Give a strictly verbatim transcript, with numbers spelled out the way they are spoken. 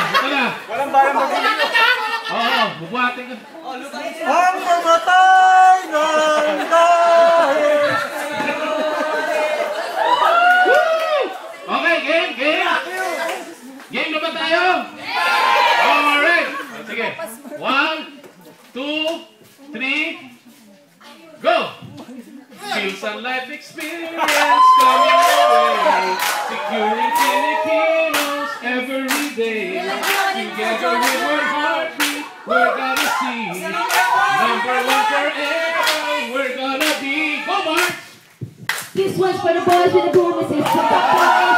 buka na. Walang bayang mag-iingat. Oo, bubuhatin ka. Ang mamatay ng dahil. Okay, game, game. Game na ba tayo? Alright. Sige. One, two, three, go! Feel some life experience coming your way. Securing Filipinos every day. Together with one heartbeat, we're gonna see. Number one forever, we're gonna be. Go March! This one's for the boys with the bonuses.